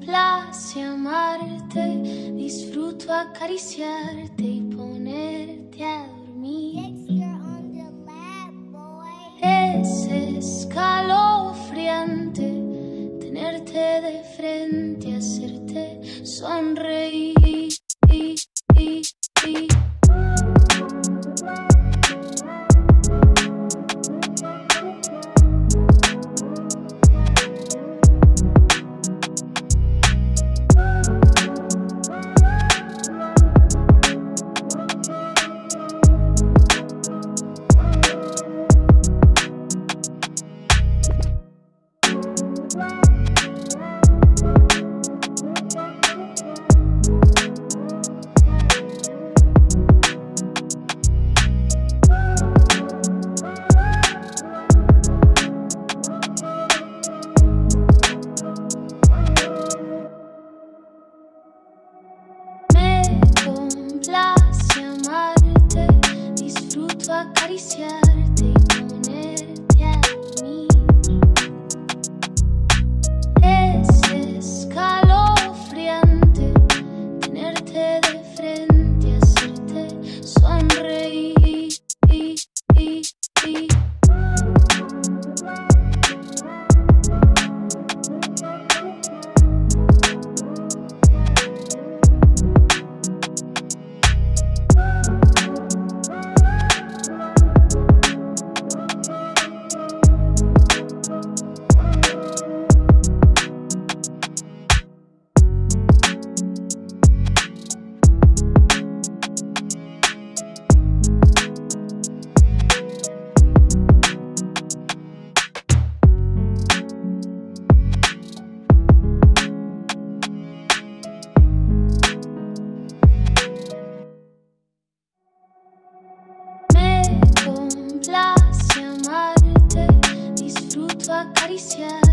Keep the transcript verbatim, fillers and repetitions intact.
complace amarte, disfruto acariciarte y ponerte a dormir. Es escalofriante tenerte de frente, hacerte sonreír. Acariciarte y ponerte a dormir. Es escalofriante tenerte de frente, hacerte sonreír. Complace amarte, disfruto acariciar.